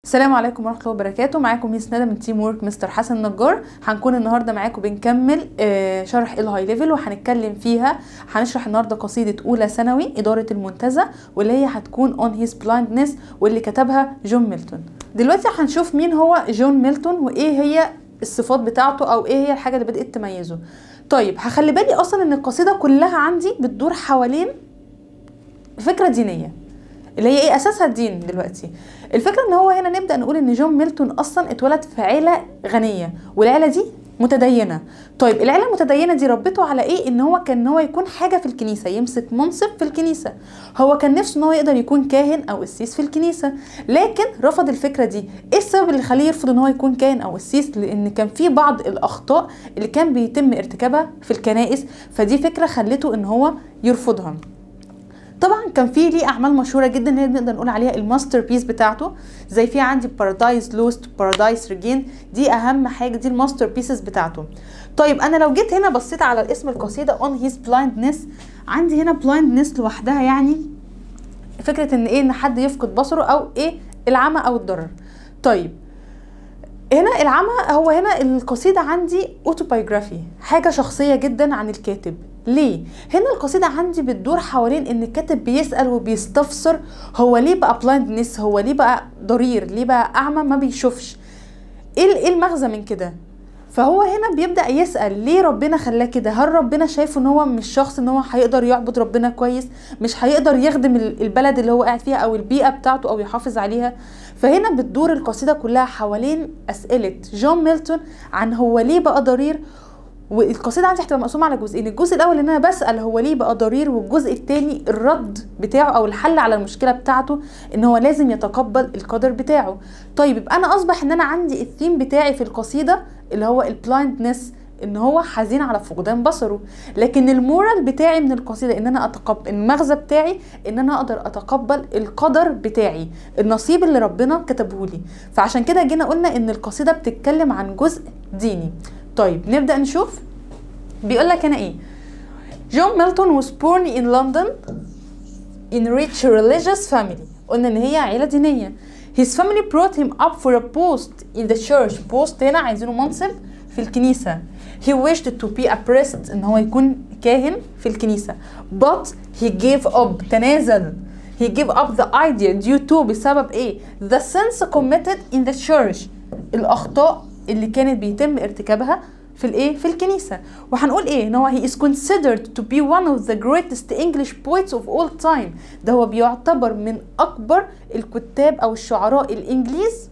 السلام عليكم ورحمه الله وبركاته. معاكم ميس ندى من تيم وورك مستر حسن نجار. هنكون النهارده معاكم بنكمل شرح الهاي ليفل، وهنتكلم فيها. هنشرح النهارده قصيده اولى ثانوي اداره المنتزه، واللي هي هتكون اون هيز بلايندنس، واللي كتبها جون ميلتون. دلوقتي هنشوف مين هو جون ميلتون وايه هي الصفات بتاعته او ايه هي الحاجه اللي بدات تميزه. طيب هخلي بالي اصلا ان القصيده كلها عندي بتدور حوالين فكره دينيه، اللي هي ايه اساسها الدين. دلوقتي الفكره ان هو هنا نبدا نقول ان جون ميلتون اصلا اتولد في عيله غنيه، والعيله دي متدينه. طيب العيله المتدينه دي ربته على ايه؟ ان هو كان هو يكون حاجه في الكنيسه، يمسك منصب في الكنيسه. هو كان نفسه ان هو يقدر يكون كاهن او قسيس في الكنيسه، لكن رفض الفكره دي. ايه السبب اللي خليه يرفض ان هو يكون كاهن او قسيس؟ لان كان في بعض الاخطاء اللي كان بيتم ارتكابها في الكنائس، فدي فكره خلته ان هو يرفضها. طبعا كان في ليه اعمال مشهوره جدا اللي نقدر نقول عليها الماستر بيس بتاعته، زي في عندي بارادايس لوست، بارادايس ريجين، دي اهم حاجه، دي الماستر بيسز بتاعته. طيب انا لو جيت هنا بصيت على اسم القصيده اون هيز بلايندنس، عندي هنا بلايندنس لوحدها يعني فكره ان ايه، ان حد يفقد بصره او ايه العمى او الضرر. طيب هنا العمى، هو هنا القصيدة عندي اوتوبايوجرافي، حاجة شخصية جدا عن الكاتب. ليه؟ هنا القصيدة عندي بتدور حوالين ان الكاتب بيسأل وبيستفسر هو ليه بقى بلايندنس، هو ليه بقى ضرير، ليه بقى اعمى ما بيشوفش، ايه المغزى من كده. فهو هنا بيبدأ يسأل ليه ربنا خلاه كده. هل ربنا شايفه ان هو مش شخص ان هو هيقدر يعبد ربنا كويس، مش هيقدر يخدم البلد اللي هو قاعد فيها او البيئة بتاعته او يحافظ عليها. فهنا بتدور القصيدة كلها حوالين أسئلة جون ميلتون عن هو ليه بقى ضرير. والقصيدة عندي هتبقى مقسومة على جزئين، الجزء الأول ان انا بسأل هو ليه بقى ضرير، والجزء الثاني الرد بتاعه او الحل على المشكلة بتاعته، ان هو لازم يتقبل القدر بتاعه. طيب يبقى انا اصبح ان انا عندي الثيم بتاعي في القصيدة اللي هو البلايندنس، ان هو حزين على فقدان بصره. لكن المورال بتاعي من القصيده ان انا اتقبل، المغزى بتاعي ان انا اقدر اتقبل القدر بتاعي، النصيب اللي ربنا كتبه لي. فعشان كده جينا قلنا ان القصيده بتتكلم عن جزء ديني. طيب نبدا نشوف بيقول لك هنا ايه. جون ميلتون was born in London in rich religious family. قلنا ان هي عيله دينيه. His family brought him up for a post in the church. post هنا عايزينه منصب في الكنيسة. He wished to be a priest, ان هو يكون كاهن في الكنيسة. But he gave up, تنازل. He gave up the idea due to بسبب ايه؟ The sins committed in the church. الأخطاء اللي كانت بيتم ارتكابها في الايه؟ في الكنيسة. وهنقول ايه؟ ان هو he is considered to be one of the greatest English poets of all time. ده هو بيعتبر من أكبر الكتاب أو الشعراء الإنجليز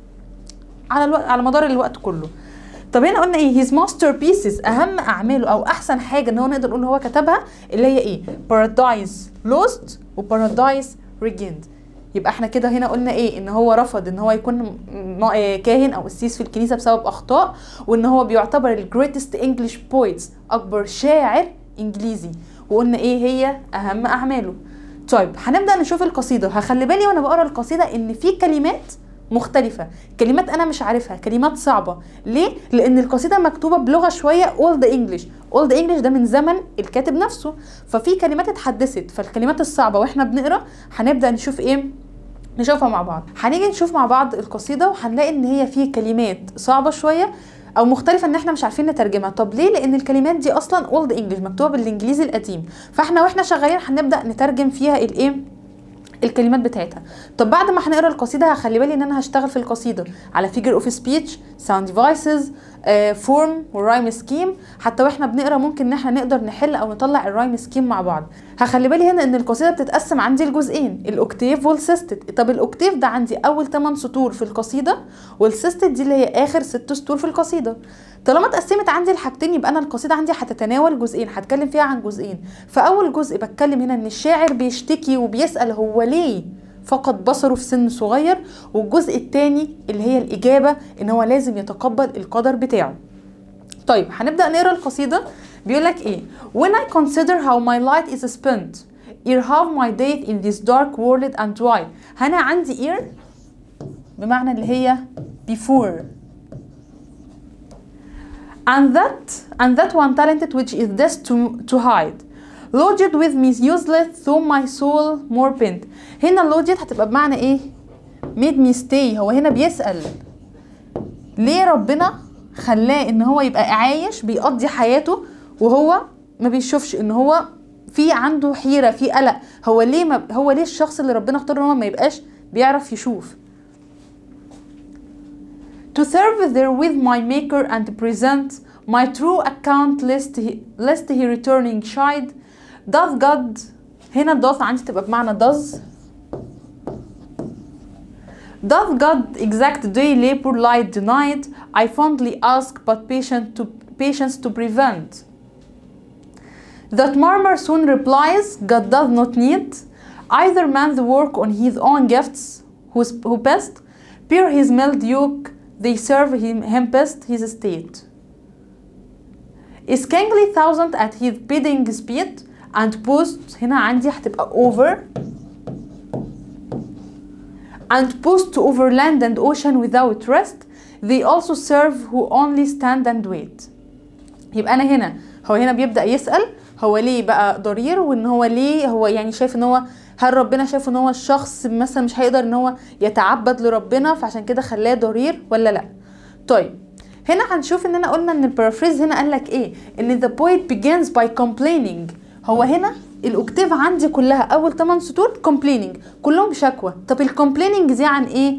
على مدار الوقت كله. طب هنا قلنا ايه؟ his masterpieces، اهم اعماله او احسن حاجه ان هو نقدر نقول ان هو كتبها اللي هي ايه؟ Paradise Lost و Paradise Regained. يبقى احنا كده هنا قلنا ايه؟ ان هو رفض ان هو يكون كاهن او قسيس في الكنيسه بسبب اخطاء، وان هو بيعتبر ال greatest English poets، اكبر شاعر انجليزي، وقلنا ايه هي اهم اعماله. طيب هنبدا نشوف القصيده. هخلي بالي وانا بقرا القصيده ان في كلمات مختلفة، كلمات انا مش عارفها، كلمات صعبة. ليه؟ لان القصيدة مكتوبة بلغة شوية اولد انجلش. اولد انجلش ده من زمن الكاتب نفسه، ففي كلمات اتحدثت، فالكلمات الصعبة واحنا بنقرا هنبدأ نشوف ايه، نشوفها مع بعض. هنيجي نشوف مع بعض القصيدة وهنلاقي ان هي فيه كلمات صعبة شوية او مختلفه ان احنا مش عارفين نترجمها. طب ليه؟ لان الكلمات دي اصلا اولد انجلش، مكتوبه بالانجليزي القديم، فاحنا واحنا شغالين هنبدا نترجم فيها الايه، الكلمات بتاعتها. طب بعد ما هنقرا القصيده هخلي بالي ان انا هشتغل في القصيده على فيجر اوف سبيتش، ساوند ديفايسز، فورم والرايم سكيم. حتى واحنا بنقرا ممكن ان احنا نقدر نحل او نطلع الرايم سكيم مع بعض. هخلي بالي هنا ان القصيده بتتقسم عندي لجزئين، الاوكتيف والسيستد. طب الاوكتيف ده عندي اول 8 سطور في القصيده، والسيستد دي اللي هي اخر 6 سطور في القصيده. طالما اتقسمت عندي الحاجتين يبقى انا القصيده عندي هتتناول جزئين، هتكلم فيها عن جزئين. فاول جزء بتكلم هنا ان الشاعر بيشتكي وبيسال هو ليه فقد بصره في سن صغير، والجزء الثاني اللي هي الاجابه ان هو لازم يتقبل القدر بتاعه. طيب هنبدا نقرا القصيده. بيقول لك ايه؟ when I consider how my light is spent ere half my day in this dark world and why. هنا عندي ere بمعنى اللي هي before and that one talented which is this to hide loaded with me useless though my soul more bent. هنا loaded هتبقى بمعنى ايه؟ made me stay. هو هنا بيسأل ليه ربنا خلاه ان هو يبقى عايش بيقضي حياته وهو ما بيشوفش، ان هو في عنده حيرة، في قلق. هو ليه الشخص اللي ربنا اختاره ان هو ما يبقاش بيعرف يشوف. To serve there with my maker and present my true account lest he returning chide. Does God، هنا does عندي تبقى بمعنى does God exact day labor light denied? I fondly ask but patience to prevent. That murmur soon replies, God does not need either man the work on his own gifts, who best bear his mild yoke, they serve him best his estate. Is kingly thousand at his bidding speed, and post هنا عندي هتبقى over and post over land and ocean without rest, they also serve who only stand and wait. يبقى انا هنا هو هنا بيبدأ يسأل هو ليه بقى ضرير، وان هو ليه هو يعني شايف ان هو هل ربنا شايف ان هو الشخص مثلا مش هيقدر ان هو يتعبد لربنا فعشان كده خلاه ضرير ولا لا. طيب هنا هنشوف اننا قلنا ان البارافريز هنا قال لك ايه، ان the poet begins by complaining. هو هنا الاكتاف عندي كلها اول 8 سطور complaining كلهم شكوى. طب الcomplaining دي عن ايه؟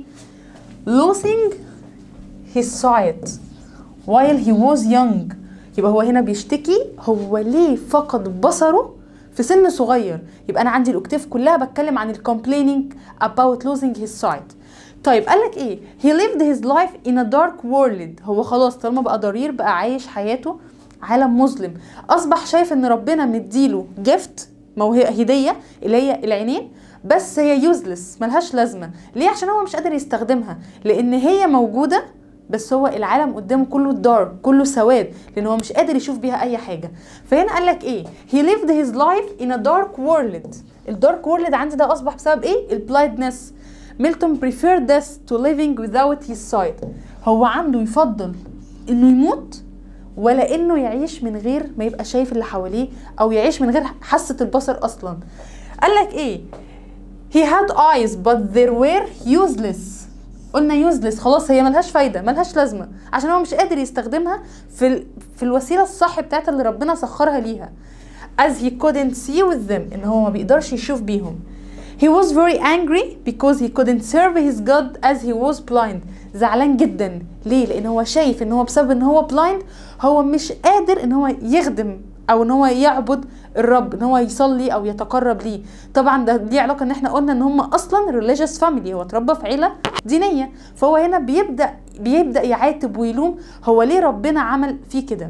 losing his sight while he was young. يبقى هو هنا بيشتكي هو ليه فقد بصره في سن صغير. يبقى انا عندي الاكتاف كلها بتكلم عن complaining about losing his sight. طيب قالك ايه؟ he lived his life in a dark world. هو خلاص طالما بقى ضرير بقى عايش حياته عالم مظلم، اصبح شايف ان ربنا مديله جفت هدية اللي هي العينين، بس هي يوزلس ملهاش لازمة. ليه؟ عشان هو مش قادر يستخدمها، لان هي موجودة بس هو العالم قدامه كله دارك كله سواد، لان هو مش قادر يشوف بيها اي حاجة. فهنا قالك ايه؟ he lived his life in a dark world. الدارك وورلد عندي ده اصبح بسبب ايه؟ البلايندنس. ميلتون preferred death to living without his sight. هو عنده يفضل انه يموت ولا انه يعيش من غير ما يبقى شايف اللي حواليه، او يعيش من غير حاسة البصر اصلا. قالك ايه؟ he had eyes but they were useless. قلنا useless خلاص هي ملهاش فايدة ملهاش لازمة، عشان هو مش قادر يستخدمها في الوسيلة الصح بتاعت اللي ربنا سخرها ليها. as he couldn't see with them، ان هو ما بيقدرش يشوف بيهم. he was very angry because he couldn't serve his God as he was blind. زعلان جدا. ليه؟ لان هو شايف ان هو بسبب ان هو blind هو مش قادر ان هو يخدم او ان هو يعبد الرب، ان هو يصلي او يتقرب ليه. طبعا ده ليه علاقه ان احنا قلنا ان هم اصلا religious family، هو اتربى في عيله دينيه، فهو هنا بيبدا يعاتب ويلوم هو ليه ربنا عمل فيه كده.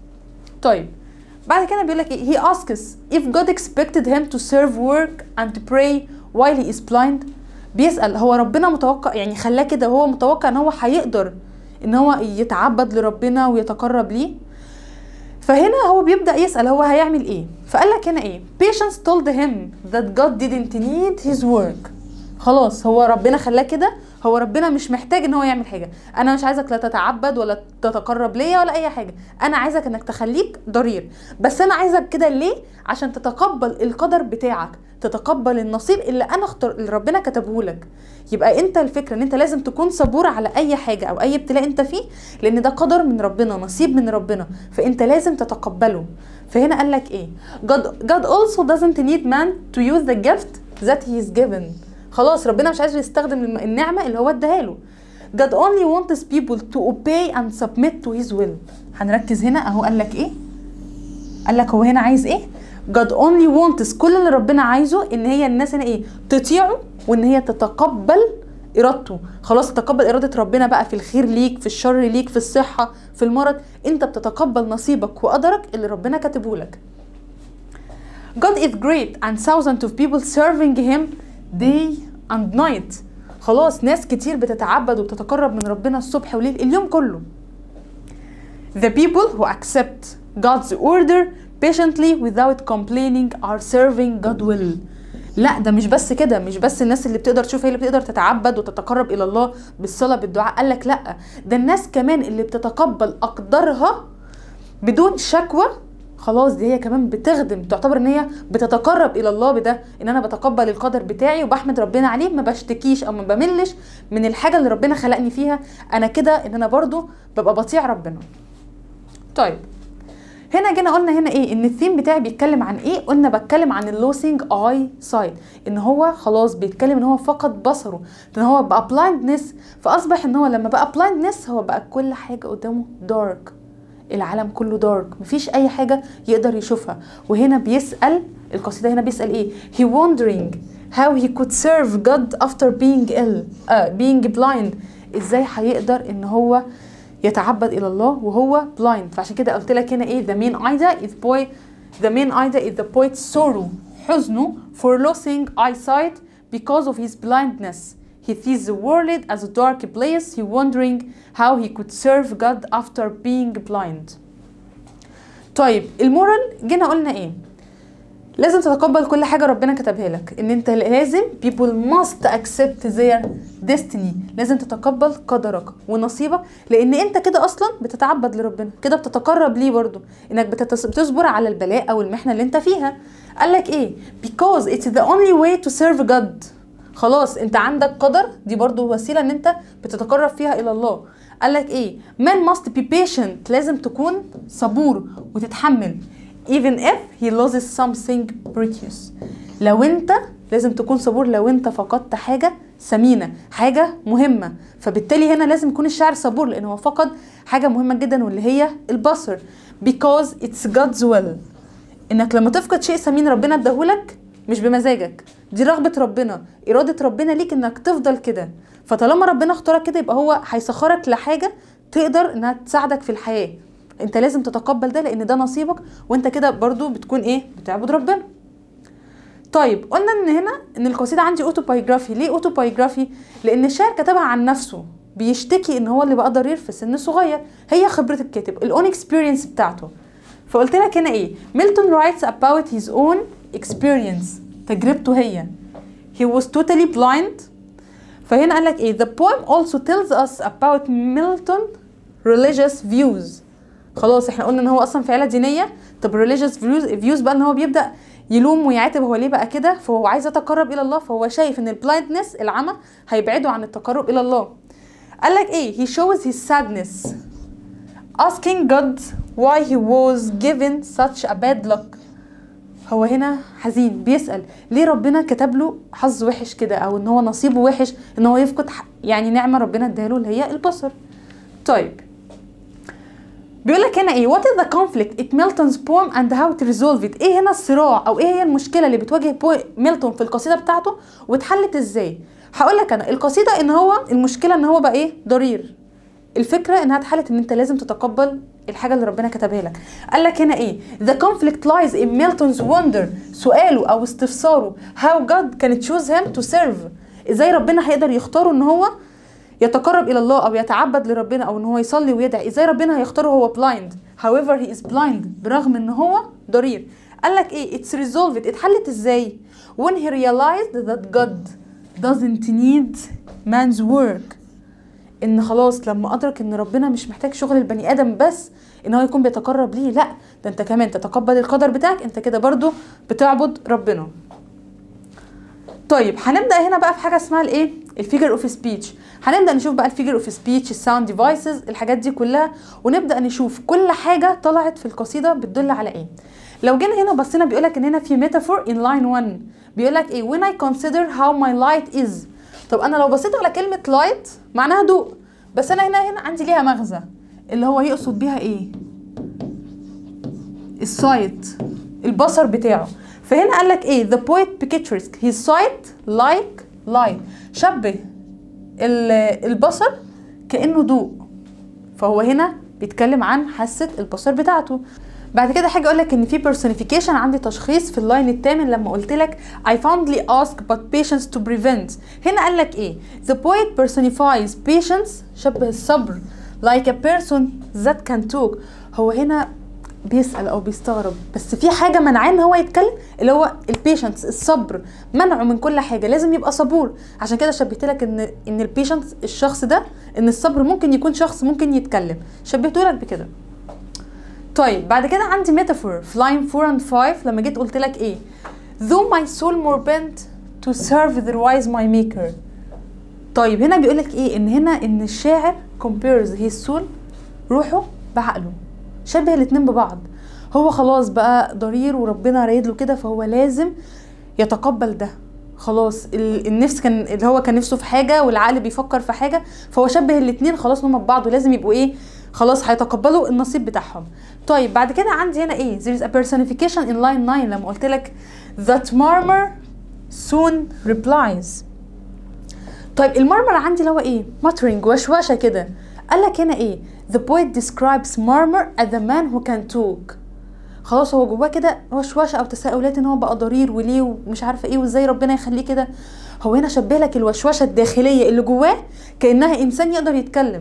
طيب بعد كده بيقول لك ايه؟ he asks if God expected him to serve work and to pray while he is blind. بيسأل هو ربنا متوقع يعني خلاه كده وهو متوقع ان هو هيقدر ان هو يتعبد لربنا ويتقرب ليه. فهنا هو بيبدأ يسأل هو هيعمل ايه. فقال لك هنا ايه؟ patience told him that God didn't need his work. خلاص هو ربنا خلاه كده، هو ربنا مش محتاج ان هو يعمل حاجة. انا مش عايزك لا تتعبد ولا تتقرب ليا ولا اي حاجة، انا عايزك انك تخليك ضرير، بس انا عايزك كده ليه؟ عشان تتقبل القدر بتاعك، تتقبل النصيب اللي اللي ربنا كتبه لك. يبقى انت الفكرة ان انت لازم تكون صبور على اي حاجة او اي ابتلاء انت فيه، لان ده قدر من ربنا نصيب من ربنا، فانت لازم تتقبله. فهنا قال لك ايه؟ God also doesn't need man to use the gift that he is given. خلاص ربنا مش عايز يستخدم النعمة اللي هو اداها له. God only wants people to obey and submit to his will. هنركز هنا اهو قال لك ايه؟ قال لك هو هنا عايز ايه؟ God only wants، كل اللي ربنا عايزه ان هي الناس هنا ايه؟ تطيعه وان هي تتقبل ارادته. خلاص تتقبل اراده ربنا بقى في الخير ليك، في الشر ليك، في الصحه، في المرض، انت بتتقبل نصيبك وقدرك اللي ربنا كاتبه لك. God is great and thousands of people serving him day and night. خلاص ناس كتير بتتعبد وبتتقرب من ربنا الصبح وليل اليوم كله. The people who accept God's order patiently without complaining are serving God will. لا ده مش بس كده، مش بس الناس اللي بتقدر تشوف هي اللي بتقدر تتعبد وتتقرب الى الله بالصلاة بالدعاء. قال لك لا، ده الناس كمان اللي بتتقبل اقدارها بدون شكوى. خلاص دي هي كمان بتخدم، تعتبر ان هي بتتقرب الى الله بده، ان انا بتقبل القدر بتاعي وبحمد ربنا عليه، ما بشتكيش او ما بملش من الحاجه اللي ربنا خلقني فيها. انا كده ان انا برضو ببقى بطيع ربنا. طيب هنا جينا قلنا هنا ايه ان الثيم بتاعي بيتكلم عن ايه؟ قلنا بتكلم عن اللوسينج اي سايت، ان هو خلاص بيتكلم ان هو فقد بصره، ان هو بقى بلايندنس، فاصبح ان هو لما بقى بلايندنس هو بقى كل حاجه قدامه دارك، العالم كله دارك، مفيش اي حاجه يقدر يشوفها. وهنا بيسال القصيده هنا بيسال ايه؟ he wondering how he could serve God after being blind. ازاي هيقدر ان هو يتعبد الى الله وهو blind؟ فعشان كده قلت لك هنا ايه the main idea is the poet's sorrow، حزنه for losing eyesight because of his blindness. He sees the world as a dark place. He wondering how he could serve God after being blind. طيب المورال جينا قلنا ايه؟ لازم تتقبل كل حاجة ربنا كتبها لك، ان انت لازم people must accept their destiny، لازم تتقبل قدرك ونصيبك، لان انت كده اصلا بتتعبد لربنا، كده بتتقرب ليه برضو، انك بتصبر على البلاء او المحنة اللي انت فيها. قالك ايه؟ because it's the only way to serve God. خلاص انت عندك قدر، دي برضو وسيلة ان انت بتتقرب فيها الى الله. قالك ايه؟ man must be patient، لازم تكون صبور وتتحمل even if he loses something precious. لو انت لازم تكون صبور لو انت فقدت حاجة ثمينة، حاجة مهمة، فبالتالي هنا لازم يكون الشاعر صبور لان هو فقد حاجة مهمة جدا واللي هي البصر. because it's God's will، انك لما تفقد شيء ثمين ربنا اداهولك مش بمزاجك، دي رغبة ربنا، إرادة ربنا ليك انك تفضل كده، فطالما ربنا اختارك كده يبقى هو هيسخرك لحاجة تقدر انها تساعدك في الحياة. انت لازم تتقبل ده لان ده نصيبك، وانت كده برضو بتكون ايه؟ بتعبد ربنا. طيب قلنا ان هنا ان القصيدة عندي اوتوبايوجرافي. ليه اوتوبايوجرافي؟ لان الشاعر كتبها عن نفسه، بيشتكي ان هو اللي بقى ضرير في سن صغير، هي خبرة الكاتب، الاون اكسبيرينس بتاعته. فقلت لك هنا ايه؟ ميلتون writes about his own experience، تجربته هي. he was totally blind. فهنا قال لك ايه؟ the poem also tells us about Milton religious views. خلاص احنا قلنا ان هو اصلا في عيله دينيه، طب religious views بقى ان هو بيبدا يلوم ويعاتب هو ليه بقى كده، فهو عايز يتقرب الى الله، فهو شايف ان البلايندنس العمى هيبعده عن التقرب الى الله. قال لك ايه؟ he shows his sadness asking God why he was given such a bad luck. هو هنا حزين بيسأل ليه ربنا كتب له حظ وحش كده، او ان هو نصيبه وحش ان هو يفقد يعني نعمة ربنا اداله اللي هي البصر. طيب بيقول لك هنا ايه؟ what is the conflict in Milton's poem and how to resolve it. ايه هنا الصراع او ايه هي المشكلة اللي بتواجه ميلتون في القصيدة بتاعته واتحلت ازاي؟ هقول لك انا القصيدة ان هو المشكلة ان هو بقى ايه؟ ضرير. الفكرة انها اتحلت ان انت لازم تتقبل الحاجة اللي ربنا كتبها لك. قال لك هنا ايه؟ the conflict lies in Milton's wonder، سؤاله او استفساره how God can choose him to serve، ازاي ربنا هيقدر يختاره ان هو يتقرب الى الله او يتعبد لربنا او ان هو يصلي ويدعي، ازاي ربنا هيختاره هو blind however he is blind، برغم ان هو ضرير. قال لك ايه؟ it's resolved، اتحلت ازاي؟ when he realized that God doesn't need man's work، ان خلاص لما ادرك ان ربنا مش محتاج شغل البني ادم بس ان هو يكون بيتقرب ليه، لا ده انت كمان تتقبل القدر بتاعك، انت كده برضو بتعبد ربنا. طيب هنبدا هنا بقى في حاجه اسمها الايه؟ الفيجر اوف سبيتش. هنبدا نشوف بقى الفيجر اوف سبيتش، الساوند ديفايسز، الحاجات دي كلها، ونبدا نشوف كل حاجه طلعت في القصيده بتدل على ايه. لو جينا هنا بصينا بيقولك ان هنا في ميتافور ان لاين 1، بيقولك ايه؟ when I consider how my light is. طب انا لو بصيت على كلمه لايت معناها ضوء، بس انا هنا عندي ليها مغزى اللي هو يقصد بيها ايه؟ السايت، البصر بتاعه. فهنا قال لك ايه؟ the poet pictures his sight like light، شبه البصر كأنه ضوء، فهو هنا بيتكلم عن حاسة البصر بتاعته. بعد كده حاجه اقول لك ان في personification، عندي تشخيص في اللاين الثامن لما قلت لك I fondly ask but patience to prevent. هنا قال لك ايه؟ the poet personifies patience، شبه الصبر like a person that can talk. هو هنا بيسأل او بيستغرب بس في حاجه منعاه ان هو يتكلم، اللي هو البيشنس، الصبر، منعه من كل حاجه، لازم يبقى صبور. عشان كده شبهت لك ان البيشنس الشخص ده، ان الصبر ممكن يكون شخص ممكن يتكلم، شبهته لك بكده. طيب بعد كده عندي ميتافور في line 4 and 5 لما جيت قلت لك ايه though my soul more bent to serve otherwise my maker. طيب هنا بيقول لك ايه ان الشاعر compares his soul روحه بعقله، شبه الاتنين ببعض. هو خلاص بقى ضرير وربنا رايد له كده، فهو لازم يتقبل ده. خلاص النفس كان اللي هو كان نفسه في حاجه والعقل بيفكر في حاجه، فهو شبه الاتنين خلاص هما ببعض ولازم يبقوا ايه خلاص هيتقبلوا النصيب بتاعهم. طيب بعد كده عندي هنا ايه there is a personification in line 9 لما قلت لك that murmur soon replies. طيب المرمر عندي اللي هو ايه muttering وشوشه كده. قال لك هنا ايه the poet describes murmur as the man who can talk. خلاص هو جواه كده وشوشه او تساؤلات ان هو بقى ضرير وليه ومش عارفه ايه وازاي ربنا يخليه كده. هو هنا شبه لك الوشوشه الداخليه اللي جواه كانها انسان يقدر يتكلم.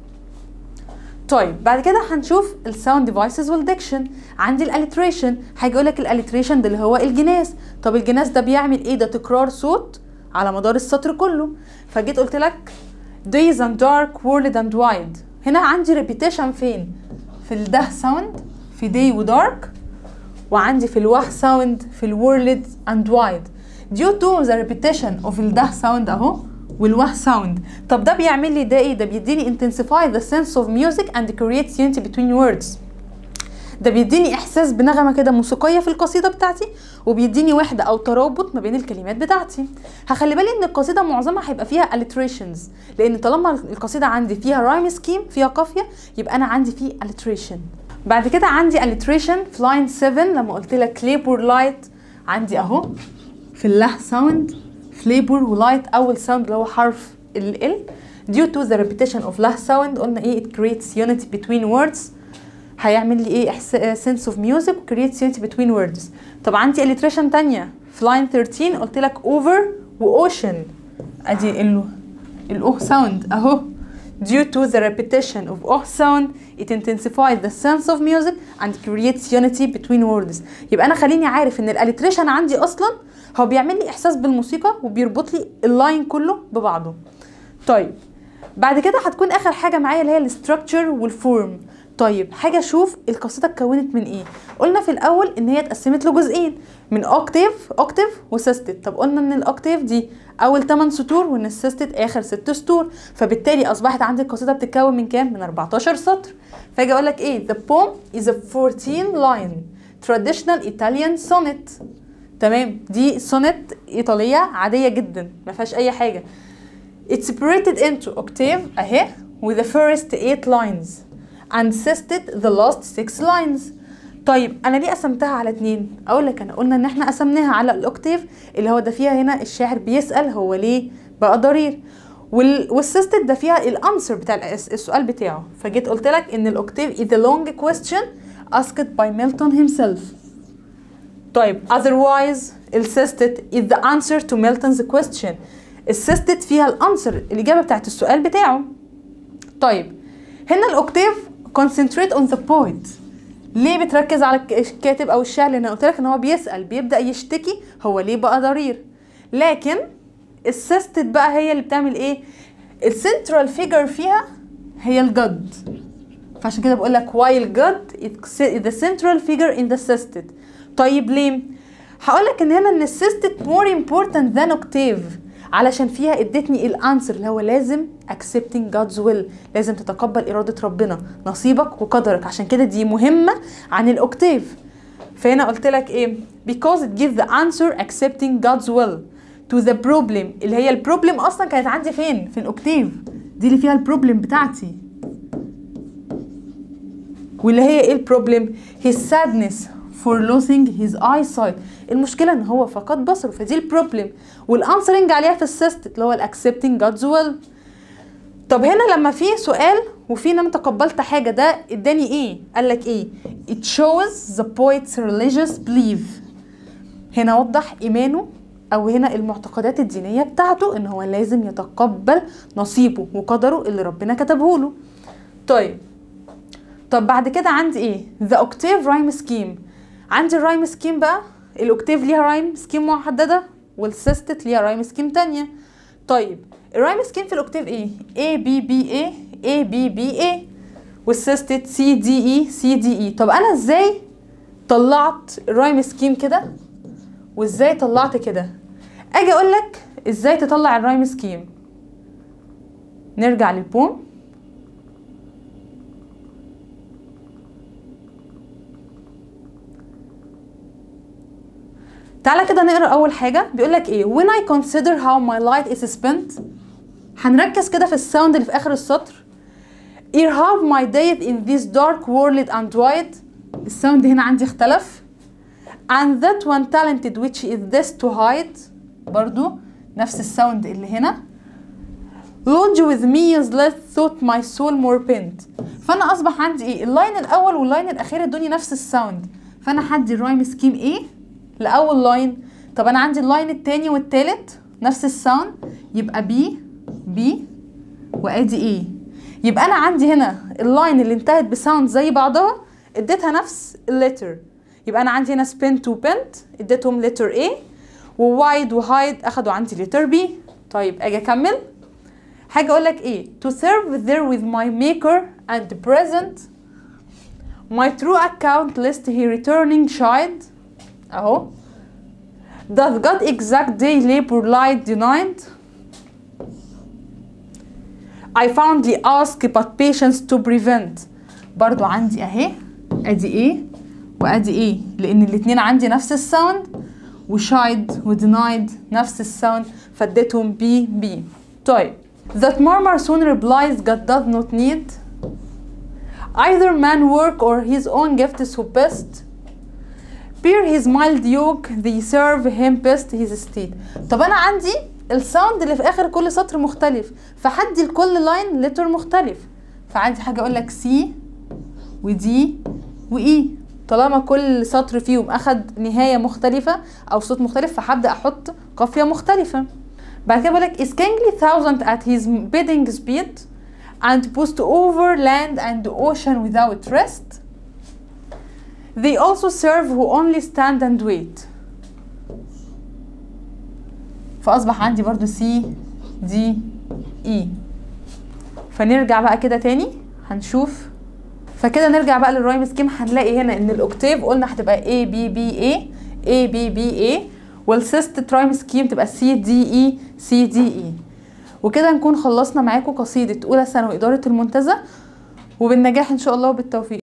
طيب بعد كده هنشوف الساوند ديفايسز والديكشن. عندي الاليتريشن، هيجي يقول لك الاليتريشن ده اللي هو الجناس. طب الجناس ده بيعمل ايه؟ ده تكرار صوت على مدار السطر كله. فجيت قلت لك days and dark world and wide. هنا عندي repetition فين؟ في الده ساوند في day ودارك، وعندي في الواه ساوند في الورلد and wide due to the repetition of الده ساوند اهو والواه ساوند. طب ده بيعمل لي ده ايه؟ ده بيديني intensify the sense of music and creates unity between words. ده بيديني احساس بنغمه كده موسيقيه في القصيده بتاعتي، وبيديني وحده او ترابط ما بين الكلمات بتاعتي. هخلي بالي ان القصيده معظمها هيبقى فيها alliterations، لان طالما القصيده عندي فيها رايم سكيم فيها قافيه يبقى انا عندي فيه alliteration. بعد كده عندي alliteration في line 7 لما قلت لك labor light. عندي اهو في الله ساوند في labor ولايت اول ساوند اللي هو حرف ال due to the repetition of lah sound قلنا ايه it creates unity between words. هيعمل لي ايه sense of music creates unity between words. طب عندي alliteration تانية في line 13 قلت لك over و ocean. ادي الاو ساوند اهو due to the repetition of oh sound it intensifies the sense of music and creates unity between words. يبقى انا خليني عارف ان الاليتريشن عندي اصلا هو بيعمل لي احساس بالموسيقى وبيربط لي اللاين كله ببعضه. طيب بعد كده هتكون اخر حاجه معايا اللي هي الستراكشر والفورم. طيب حاجه اشوف القصيده اتكونت من ايه. قلنا في الاول ان هي اتقسمت لجزئين من اوكتيف وسيستت. طب قلنا ان الاوكتيف دي اول 8 سطور وان السيستت اخر 6 سطور، فبالتالي اصبحت عندي القصيده بتتكون من كام؟ من 14 سطر. فاجي اقول لك ايه the poem is a 14 line traditional Italian sonnet. تمام، دي سونت ايطاليه عاديه جدا ما فيهاش اي حاجه. It's separated into octave اهي with the first 8 lines and sisted the last 6 lines. طيب انا ليه قسمتها على 2؟ اقول لك انا قلنا ان احنا قسمناها على الاوكتيف اللي هو ده فيها هنا الشاعر بيسال هو ليه بقى ضرير، والسيستد ده فيها الانسر بتاع السؤال بتاعه. فجيت قلت لك ان الاوكتيف is a long question asked by Milton himself. طيب otherwise السيستد is the answer to Milton's question. السيستد فيها الانسر الاجابه بتاعت السؤال بتاعه. طيب هنا الاوكتيف concentrate on the poet. ليه بتركز على الكاتب او الشاعر؟ لان قلت لك ان هو بيسال بيبدا يشتكي هو ليه بقى ضرير. لكن السيستد بقى هي اللي بتعمل ايه؟ السنترال فيجر فيها هي الجد. فعشان كده بقول لك while God is the central figure in the sisted. طيب ليه؟ هقول لك ان هنا ان السيستد more important than octave علشان فيها ادتني الانسر اللي هو لازم accepting God's will، لازم تتقبل إرادة ربنا، نصيبك وقدرك. عشان كده دي مهمة عن الأوكتيف. فهنا قلت لك إيه؟ because it gives the answer accepting God's will to the problem. اللي هي البروبلم أصلا كانت عندي فين؟ في الأوكتيف دي اللي فيها البروبلم بتاعتي. واللي هي إيه البروبلم؟ his sadness for losing his eyesight. المشكلة ان هو فقد بصره، فدي البروبلم. والانسرنج عليها في السيستد اللي هو الاكسبتنج جادز ويل. طب هنا لما في سؤال وفي انا تقبلت حاجة ده اداني ايه؟ قال لك ايه؟ it shows the poet's religious belief. هنا وضح ايمانه او هنا المعتقدات الدينية بتاعته ان هو لازم يتقبل نصيبه وقدره اللي ربنا كتبه له. طب بعد كده عندي ايه؟ the octave rhyme scheme. عندي الرايم سكيم بقى، الاوكتيف ليها رايم سكيم محدده والسيستت ليها رايم سكيم تانية. طيب الرايم سكيم في الاوكتيف ايه؟ A B B A A B B A، والسيستد سي دي اي سي دي اي. طب انا ازاي طلعت الرايم سكيم كده وازاي طلعت كده؟ اجي اقول لك ازاي تطلع الرايم سكيم. نرجع للبوم. تعالى كده نقرا اول حاجه. بيقول لك ايه؟ when I consider how my light is spent. هنركز كده في الساوند اللي في اخر السطر. Have my days in this dark world and wide. الساوند هنا عندي اختلف. And that one talented which is this to hide. برضو نفس الساوند اللي هنا. Lodge with me as let thought my soul more pent. فانا اصبح عندي ايه؟ اللاين الاول واللاين الاخير ادوني نفس الساوند، فانا هدي الرايم سكيم ايه لاول لاين. طب انا عندي اللاين التاني والتالت نفس الساوند، يبقى بي بي وادي ايه. يبقى انا عندي هنا اللاين اللي انتهت بساوند زي بعضها اديتها نفس اللتر. يبقى انا عندي هنا spin to bent اديتهم لتر A، ووايد وهايد اخدوا عندي لتر B. طيب اجي اكمل. حاجه اقول لك ايه؟ to serve there with my maker and present my true account list he returning child. اهو. does God exact day labor light denied. I fondly ask but patience to prevent. برضو عندي اهي ادي ايه وادي ايه، لان الاتنين عندي نفس الساوند، وشايد ودينايد نفس الساوند، فاديتهم بي بي. طيب that murmur soon replies God does not need either man work or his own gifts who best bear his mild yoke they serve him best his state. طب انا عندي الساوند اللي في اخر كل سطر مختلف، فحدي لكل لاين لتر مختلف. فعندي حاجه اقول لك سي ودي واي، طالما كل سطر فيهم اخد نهايه مختلفه او صوت مختلف فهبدا احط قافيه مختلفه. بعد كده بقول لك is kingly thousand at his bidding speed and pushed over land and ocean without rest. They also serve who only stand and wait. فاصبح عندي برضو سي دي اي. فنرجع بقى كده تاني هنشوف. فكده نرجع بقى للرايم سكيم. هنلاقي هنا ان الاوكتيف قلنا هتبقى A B B A A B B A، والسيست رايم سكيم تبقى C D E C D E. وكده نكون خلصنا معاكم قصيدة أولى ثانوي إدارة المنتزه، وبالنجاح إن شاء الله وبالتوفيق.